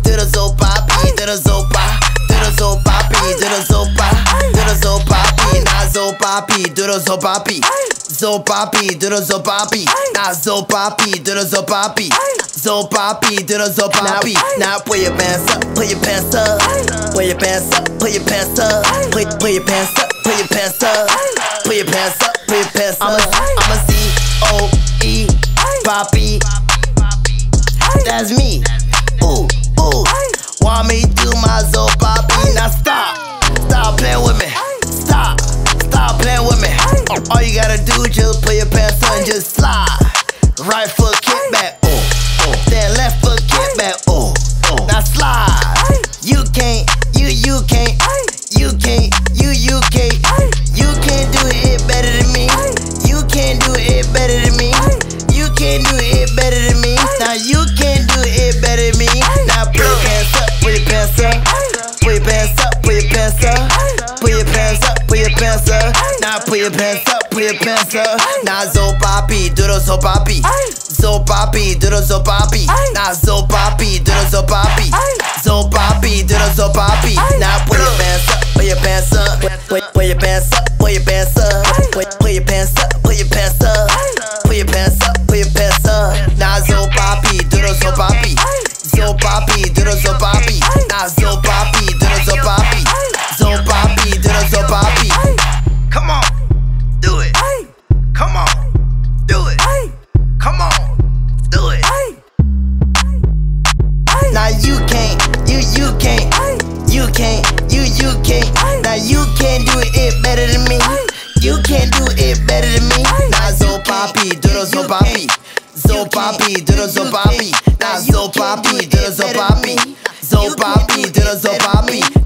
Doodle zo papi, doodle zo pa. Doodle zo papi, doodle zo pa. Doodle zo papi, na zo papi, doodle zo papi. Zo papi, doodle zo papi. Na zo papi, doodle zo papi. Zo papi, doodle zo papi. Now pull your pants up, pull your pants up. Pull your pants up, pull your pants up. Pull your pants up, pull your pants up. Pull your pants up, pull your pants up. I'm a C-O-E, papi. That's me. Ooh, ooh. Want me do my zo papi? Now stop playing with me. Stop playing with me. All you gotta do just put your pants on and just slide. Right foot kick back, ooh, ooh. Then left foot kick back, ooh, ooh. Now slide. You can't do it better than me. You can't do it better than me. You can't do it better than me. Now you can't do it better than me. Now put your pants up, put your pants up. Put your pants up, put your pants up. Put your pants up, put your pants up. Now put your pants up, put your pants up. Now zo papi, doodle zo papi. Zo papi, doodle zo papi. Now zo papi, doodle zo papi. Zo papi, doodle zo papi. Now put your pants up, put your pants up. Put your pants up, put your pants up. Put your pants up, put your pants up. Put your pants up, put your pants up. Now zo papi, doodle zo papi. Zo papi, doodle zo papi. Now zo papi, doodle zo papi. Zo papi, doodle zo papi. Come on, do it. Come on, do it. Come on, do it. Now you can't. Now you can't do it better than me. You can't do it better than me. Now zo papi, doodle zo papi. Zo papi, doodle zo papi. Now zo papi, doodle zo papi. Zo papi, doodle zo papi.